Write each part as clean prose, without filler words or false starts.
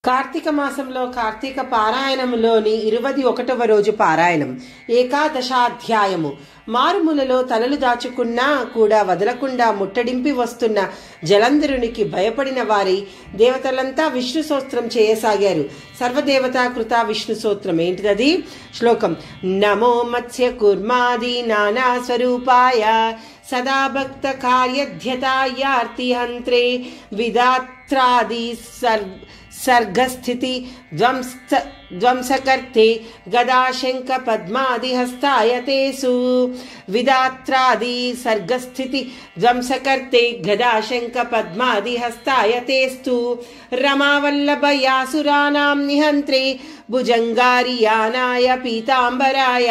కార్తీక మాసంలో కార్తీక పారాయణములోని 21వ రోజు పారాయణం. ఏకాదశాధ్యాయము. మారుమూలలో తలలు దాచుకున్నా కూడా వదలకుండా ముట్టడింపి వస్తున్న జలంధరునికి భయపడిన వారి దేవతలంతా విష్ణు స్తోత్రం చేయసాగారు. సర్వదేవతాకృత విష్ణు స్తోత్రం ఏంటిదది? శ్లోకం. నమో మత్స్య కూర్మాది నానా స్వరూపాయ సదా భక్త కార్యధ్యతాయార్తి హంత్రే విదాత్రాది सर्गस्थिति ध्वंसकर्ते गदाशंक पद्मादि हस्ताय तेषु विदात्रादि सर्गस्थिति ध्वंसकर्ते गदाशंक पद्मादि हस्ताय तेस्तु रमावल्लभयासुराणां निहन्त्रे भुजंगारियानाय पीतांबराय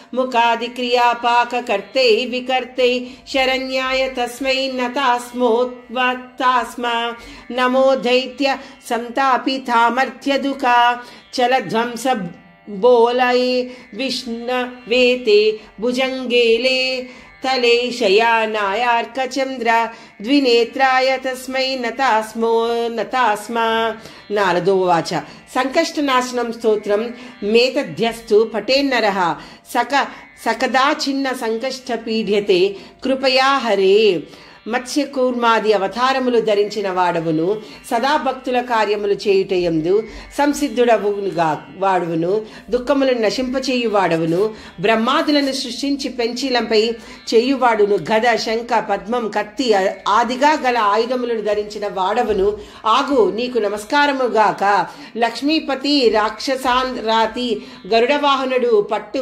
मुखादिक्रियापाककर्ते विकर्ते शरण्याय तस्मै नतास्मोत्वत्तास्मा नमो दैत्य संतापितामर्थ्य दुःखा चलध्वंस बोलये विष्णवेते भुजंगेले तले शयानायार्कचंद्र द्विनेत्राय तस्मै नतास्मा. नारदोवाच. संकष्टनाशनं स्तोत्रं मेतध्यस्तु पठेन्नरः सकदा छिन्न संकष्ट पीड्यते कृपया हरे. మత్స్య కూర్మాది అవతారములు ధరించిన వాడవును, సదా భక్తుల కార్యములు చేయుటయందు సంసిద్ధుడవుగా వాడవును, దుఃఖములను నశింపచేయు వాడవును, బ్రహ్మాదులను సృష్టించి పెంచిలంపై చేయువాడును, గద శంఖ పద్మం కత్తి ఆదిగా గల ఆయుధములను ధరించిన వాడవును ఆగు, నీకు నమస్కారముగాక. లక్ష్మీపతి రాక్షసాన్ రాతి గరుడవాహనుడు పట్టు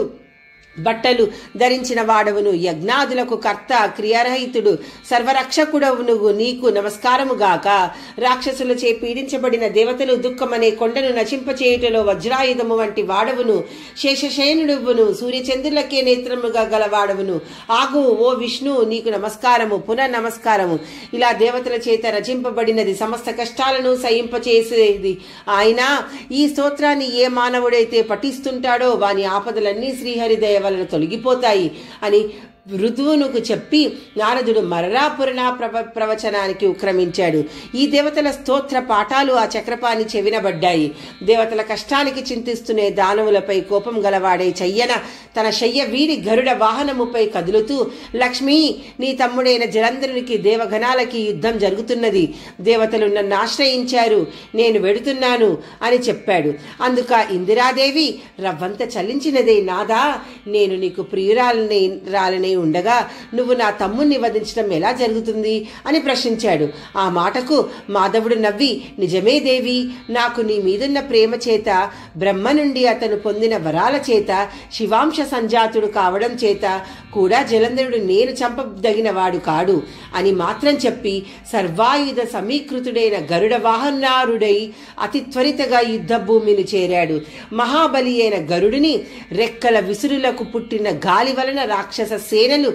బట్టలు ధరించిన వాడవును, యజ్ఞాదులకు కర్త క్రియారహితుడు సర్వరక్షకుడవును నీకు నమస్కారముగాక. రాక్షసులచే పీడించబడిన దేవతలు దుఃఖమనే కొండను నశింపచేయుటలో వజ్రాయుధము వంటి వాడవును, శేషశయనుడువును, సూర్యచంద్రులకే నేత్రముగా గలవాడవును ఆగు, ఓ విష్ణు నీకు నమస్కారము, పునః నమస్కారము. ఇలా దేవతల చేత రచింపబడినది, సమస్త కష్టాలను సహింపచేసేది ఆయన. ఈ స్తోత్రాన్ని ఏ మానవుడైతే పఠిస్తుంటాడో వాని ఆపదలన్నీ శ్రీహరిదయ వలన తొలగిపోతాయి అని ఋతువునుకు చెప్పి నారదుడు మరలా పురాణ ప్రవచనానికి ఉక్రమించాడు. ఈ దేవతల స్తోత్ర పాఠాలు ఆ చక్రపాణి చెవినబడ్డాయి. దేవతల కష్టానికి చింతిస్తునే దానవులపై కోపం గలవాడే చెయ్యన తన శయ్య వీడి గరుడ వాహనముపై కదులుతూ, లక్ష్మీ, నీ తమ్ముడైన జలంధరునికి దేవగణాలకి యుద్ధం జరుగుతున్నది, దేవతలు నన్ను ఆశ్రయించారు, నేను వెడుతున్నాను అని చెప్పాడు. అందుక ఇందిరాదేవి, రవ్వంత చలించినదే నాదా, నేను నీకు ప్రియురాలనే ఉండగా నువ్వు నా తమ్ముణ్ణి వధించడం ఎలా జరుగుతుంది అని ప్రశ్నించాడు. ఆ మాటకు మాధవుడు నవ్వి, నిజమే దేవి, నాకు నీ మీదున్న ప్రేమ చేత, బ్రహ్మ నుండి అతను పొందిన వరాల చేత, శివాంశ సంజాతుడు కావడం చేత కూడా జలంధరుడు నేను చంపదగిన వాడు కాడు అని మాత్రం చెప్పి సర్వాయుధ సమీకృతుడైన గరుడ వాహనారుడై అతి త్వరితగా యుద్ధ భూమిని చేరాడు. మహాబలి అయిన గరుడిని రెక్కల విసురులకు పుట్టిన గాలి వలన రాక్షస సేనలు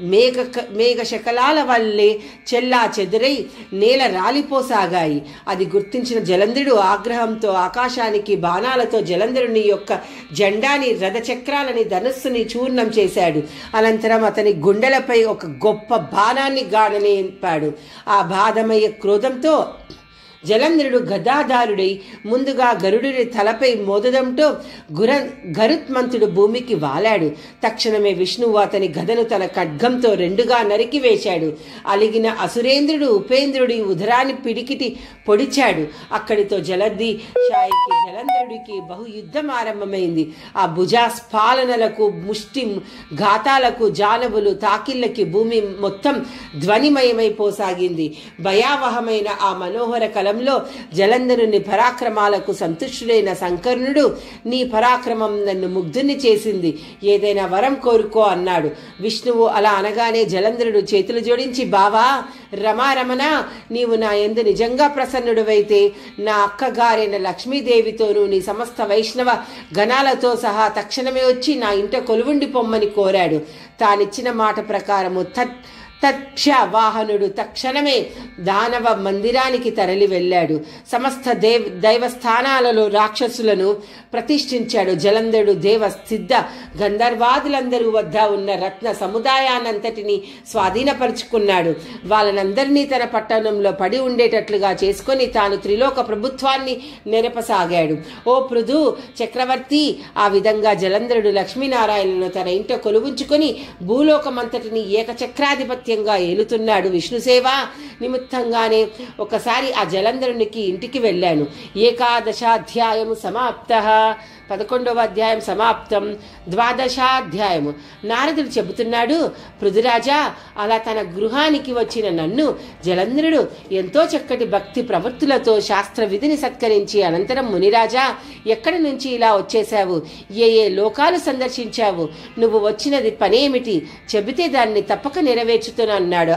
మేఘ శకలాల వల్లే చెల్లా చెదురై నేల రాలిపోసాగాయి. అది గుర్తించిన జలంధరుడు ఆగ్రహంతో ఆకాశానికి బాణాలతో జలంధరుని యొక్క జెండాని, రథచక్రాలని, ధనుస్సుని చూర్ణం చేశాడు. అనంతరం అతని గుండెలపై ఒక గొప్ప బాణాన్ని గాడనేపాడు. ఆ బాధమయ్య క్రోధంతో జలంధరుడు గదాధారుడై ముందుగా గరుడుని తలపై మోదడంతో గరుత్మంతుడు భూమికి వాలాడు. తక్షణమే విష్ణువు అతని గదను తన ఖడ్గంతో రెండుగా నరికి వేశాడు. అలిగిన అసురేంద్రుడు ఉపేంద్రుడి ఉదరాన్ని పిడికిటి పొడిచాడు. అక్కడితో జలంధరుడికి బహుయుద్ధం ఆరంభమైంది. ఆ భుజాస్ఫాలనలకు, ముష్టి ఘాతాలకు, జానవులు తాకిళ్ళకి భూమి మొత్తం ధ్వనిమయమైపోసాగింది. భయావహమైన ఆ మనోహర కలం జలంధరుని పరాక్రమాలకు సంతుష్టుడైన శంకర్ణుడు, నీ పరాక్రమం నన్ను ముగ్ధుని చేసింది, ఏదైనా వరం కోరుకో అన్నాడు. విష్ణువు అలా అనగానే జలంధరుడు చేతులు జోడించి, బావా రమారమణ, నీవు నా యందు నిజంగా ప్రసన్నుడివైతే నా అక్కగారైన లక్ష్మీదేవితోనూ నీ సమస్త వైష్ణవ గణాలతో సహా తక్షణమే వచ్చి నా ఇంట కొలువుండి పొమ్మని కోరాడు. తానిచ్చిన మాట ప్రకారము వాహనుడు తక్షణమే దానవ మందిరానికి తరలి వెళ్ళాడు. సమస్త దైవస్థానాలలో రాక్షసులను ప్రతిష్ఠించాడు. జలంధరుడు దేవ సిద్ధ గంధర్వాదులందరూ వద్ద ఉన్న రత్న సముదాయాన్నంతటిని స్వాధీనపరుచుకున్నాడు. వాళ్ళనందరినీ తన పట్టణంలో పడి ఉండేటట్లుగా చేసుకొని తాను త్రిలోక ప్రభుత్వాన్ని నెరపసాగాడు. ఓ పృథు చక్రవర్తి, ఆ విధంగా జలంధరుడు లక్ష్మీనారాయణను తన ఇంట కొలువుంచుకొని భూలోకమంతటిని ఏకచక్రాధిపత్యంగా ఏలుతున్నాడు. విష్ణుసేవ నిమిత్తంగానే ఒకసారి ఆ జలంధరునికి ఇంటికి వెళ్ళాను. 11వ సమాప్తః 11వ అధ్యాయం సమాప్తం. 12వ నారదుడు చెబుతున్నాడు, పృథురాజా, అలా తన గృహానికి వచ్చిన నన్ను జలంధరుడు ఎంతో చక్కటి భక్తి ప్రవృత్తులతో శాస్త్ర విధిని సత్కరించి, అనంతరం మునిరాజా, ఎక్కడి నుంచి ఇలా వచ్చేశావు? ఏ లోకాలు సందర్శించావు? నువ్వు వచ్చినది పనేమిటి? చెబితే దాన్ని తప్పక నెరవేర్చుతున్నా అన్నాడు.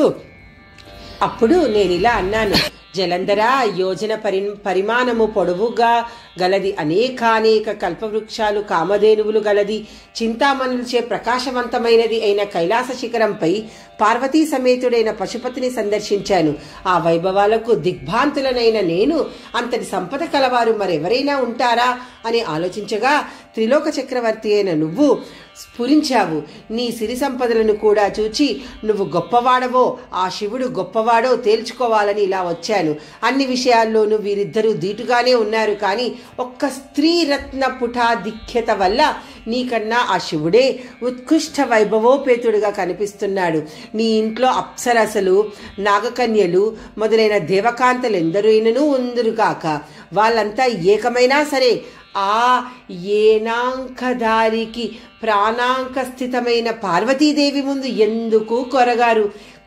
అప్పుడు నేను ఇలా అన్నాను, జలంధర, యోజన పరిమాణము పొడవుగా గలది, అనేక కల్పవృక్షాలు కామధేనువులు గలది, చింతామణులచే ప్రకాశవంతమైనది అయిన కైలాస శిఖరంపై పార్వతీ సమేతుడైన పశుపతిని సందర్శించాను. ఆ వైభవాలకు దిగ్భాంతులనైన నేను అంతటి సంపద కలవారు మరెవరైనా ఉంటారా అని ఆలోచించగా త్రిలోక చక్రవర్తి అయిన నువ్వు స్ఫురించావు. నీ సిరి సంపదలను కూడా చూచి నువ్వు గొప్పవాడవో ఆ శివుడు గొప్పవాడో తేల్చుకోవాలని ఇలా వచ్చాను. అన్ని విషయాల్లోనూ వీరిద్దరూ ధీటుగానే ఉన్నారు, కానీ ఒక్క స్త్రీ రత్న పుటాధిక్యత వల్ల నీకన్నా ఆ శివుడే ఉత్కృష్ట వైభవోపేతుడిగా కనిపిస్తున్నాడు. నీ ఇంట్లో అప్సరసలు, నాగకన్యలు మొదలైన దేవకాంతలు ఎందరైనను ఉందురుగాక, వాళ్ళంతా ఏకమైనా సరే ఆ ఏనాంకధారికి ప్రాణాంక స్థితమైన పార్వతీదేవి ముందు ఎందుకు కొరగారు?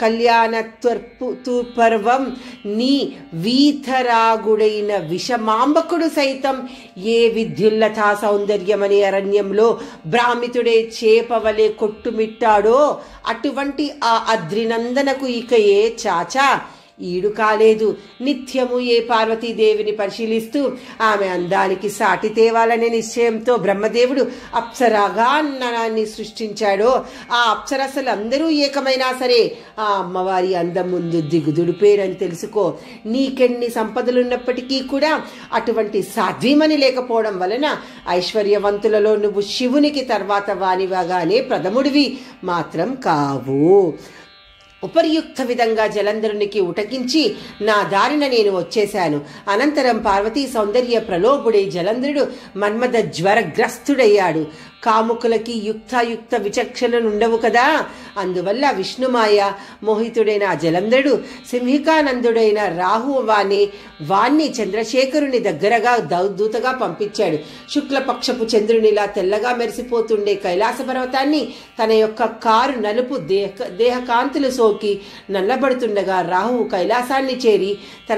కళ్యాణత్వర్పర్వం నీ వీతరాగుడైన విషమాంబకుడు సైతం ఏ విద్యుల్లతా సౌందర్యమనే అరణ్యంలో బ్రాహ్మితుడే చేపవలే కొట్టుమిట్టాడో అటువంటి ఆ అద్రినందనకు ఇక ఏ చాచా ఈడు కాలేదు. నిత్యము ఏ పార్వతీదేవిని పరిశీలిస్తూ ఆమె అందానికి సాటి తేవాలనే నిశ్చయంతో బ్రహ్మదేవుడు అప్సరాగాన్ని సృష్టించాడో ఆ అప్సరసలు అందరూ ఏకమైనా సరే ఆ అమ్మవారి అందం ముందు దిగుదుడిపేరని తెలుసుకో. నీకెన్ని సంపదలున్నప్పటికీ కూడా అటువంటి సాధ్వీమని లేకపోవడం వలన ఐశ్వర్యవంతులలో నువ్వు శివునికి తర్వాత వానివాగానే ప్రథముడివి మాత్రం కావు. ఉపర్యుక్త విధంగా జలంధరునికి ఉటకించి నా దారిన నేను వచ్చేశాను. అనంతరం పార్వతీ సౌందర్య ప్రలోభుడై జలంధరుడు మన్మథ జ్వరగ్రస్తుడయ్యాడు. కాముకులకి యుక్తాయుక్త విచక్షణలుండవు కదా, అందువల్ల విష్ణుమాయ మోహితుడైన ఆ జలంధరుడు సింహికానందుడైన వాణ్ణి చంద్రశేఖరుని దగ్గరగా దూతగా పంపించాడు. శుక్లపక్షపు చంద్రునిలా తెల్లగా మెరిసిపోతుండే కైలాస పర్వతాన్ని తన యొక్క కారు నలుపు దేహకాంతులు సోకి నల్లబడుతుండగా రాహువు కైలాసాన్ని చేరి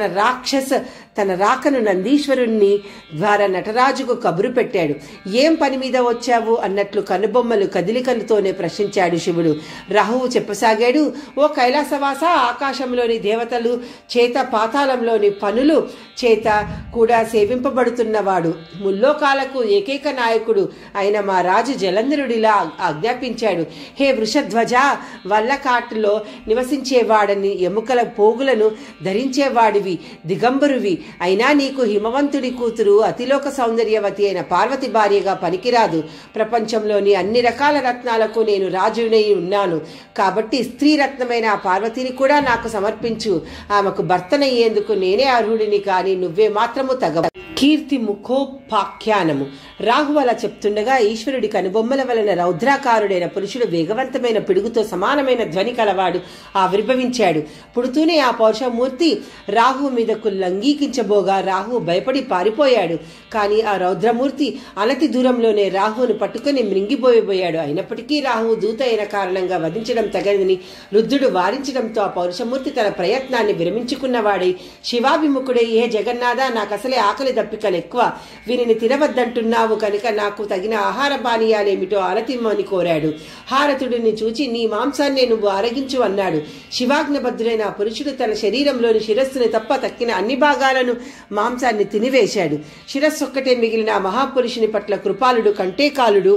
తన రాకను నందీశ్వరుణ్ణి ద్వారా నటరాజుకు కబురు పెట్టాడు. ఏం పని మీద వచ్చావు అన్నట్లు కనుబొమ్మలు కదిలికలతోనే ప్రశ్నించాడు శివుడు. రాహువు చెప్పసాగాడు, ఓ కైలాసవాస, ఆకాశంలోని దేవతలు చేత పాతాళంలోని పనులు చేత కూడా సేవింపబడుతున్నవాడు, ముల్లోకాలకు ఏకైక నాయకుడు అయిన మా రాజు జలంధరుడిలా ఆజ్ఞాపించాడు. హే వృషధ్వజ, వల్లకాటులో నివసించేవాడని ఎముకల పోగులను ధరించేవాడివి, దిగంబరువి అయినా నీకు హిమవంతుడి కూతురు అతిలోక సౌందర్యవతి అయిన పార్వతి భార్యగా పనికిరాదు. ప్రపంచంలోని అన్ని రకాల రత్నాలకు నేను రాజునై ఉన్నాను కాబట్టి స్త్రీ రత్నమైన ఆ పార్వతిని కూడా నాకు సమర్పించు. ఆమెకు భర్తనయ్యేందుకు నేనే అర్హుడిని, కానీ నువ్వే మాత్రము తగ. కీర్తి ముఖోపాఖ్యానము. రాహు అలా చెప్తుండగా ఈశ్వరుడి కనుబొమ్మల వలన రౌద్రాకారుడైన పురుషుడు వేగవంతమైన పిడుగుతో సమానమైన ధ్వని కలవాడు ఆవిర్భవించాడు. పుడుతూనే ఆ పౌరుషమూర్తి రాహు మీదకు లంఘీకించబోగా రాహు భయపడి పారిపోయాడు. కానీ ఆ రౌద్రమూర్తి అనతి దూరంలోనే రాహును పట్టుకుని మృంగిపోయిపోయాడు. అయినప్పటికీ రాహు దూత అయిన కారణంగా వధించడం తగదని రుద్రుడు వారించడంతో ఆ పౌరుషమూర్తి తన ప్రయత్నాన్ని విరమించుకున్నవాడై శివాభిముఖుడై, ఏ జగన్నాథ, నాకసలే ఆకలి దప్పికలు ఎక్కువ, వీరిని తినవద్దంటున్నావు కనుక నాకు తగిన ఆహార పానీయాలేమిటో ఆరతిమ్మని కోరాడు. హారతుడిని చూచి నీ మాంసాన్నే నువ్వు ఆరగించు అన్నాడు. శివాజ్ఞబద్ధుడైన ఆ పురుషుడు తన శరీరంలోని శిరస్సుని తప్ప తక్కిన అన్ని భాగాలను మాంసాన్ని తినివేశాడు. శిరస్సొక్కటే మిగిలిన ఆ మహాపురుషుని పట్ల కృపాలుడు కంటేకాలుడు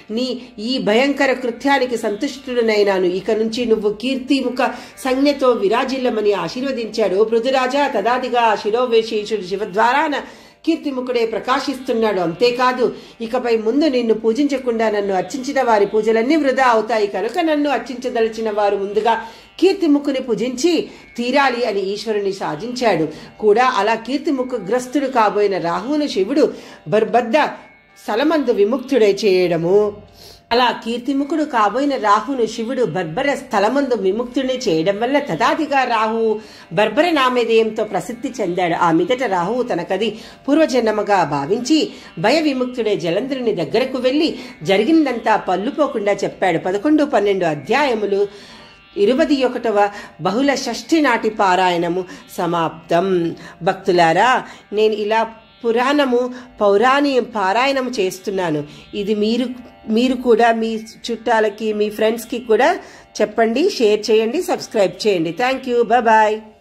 ఈ భయంకర కృత్యానికి సంతుష్టుడనైనాను. ఇక నుంచి నువ్వు కీర్తిముఖ సంజ్ఞతో విరాజిల్లమని ఆశీర్వదించాడు. పృథురాజా తదాదిగా శిరోవేశేషుడు శివద్వారాన కీర్తిముఖుడే ప్రకాశిస్తున్నాడు. అంతేకాదు ఇకపై ముందు నిన్ను పూజించకుండా నన్ను అర్చించిన వారి పూజలన్నీ వృధా అవుతాయి కనుక నన్ను అర్చించదలిచిన వారు ముందుగా కీర్తిముఖుని పూజించి తీరాలి అని ఈశ్వరుని సాధించాడు కూడా. అలా కీర్తిముఖ గ్రస్తుడు కాబోయిన రాహువును శివుడు బర్బద్ద స్థలమందు విముక్తుడై చేయడము. అలా కీర్తిముఖుడు కాబోయిన రాహును శివుడు బర్బర స్థలమందు విముక్తుడిని చేయడం వల్ల తదాదిగా రాహువు బర్బర నామధేయంతో ప్రసిద్ధి చెందాడు. ఆ మీదట రాహువు తనకది పూర్వజన్మగా భావించి భయ విముక్తుడే జలంధరుని దగ్గరకు వెళ్లి జరిగిందంతా పల్లుపోకుండా చెప్పాడు. 11, 12 అధ్యాయములు 21వ బహుళ షష్ఠి నాటి పారాయణము సమాప్తం. భక్తులారా, నేను ఇలా పురాణము పారాయణము చేస్తున్నాను. ఇది మీరు కూడా మీ చుట్టాలకి మీ ఫ్రెండ్స్కి కూడా చెప్పండి, షేర్ చేయండి, సబ్స్క్రైబ్ చేయండి. Thank you. బాయ్.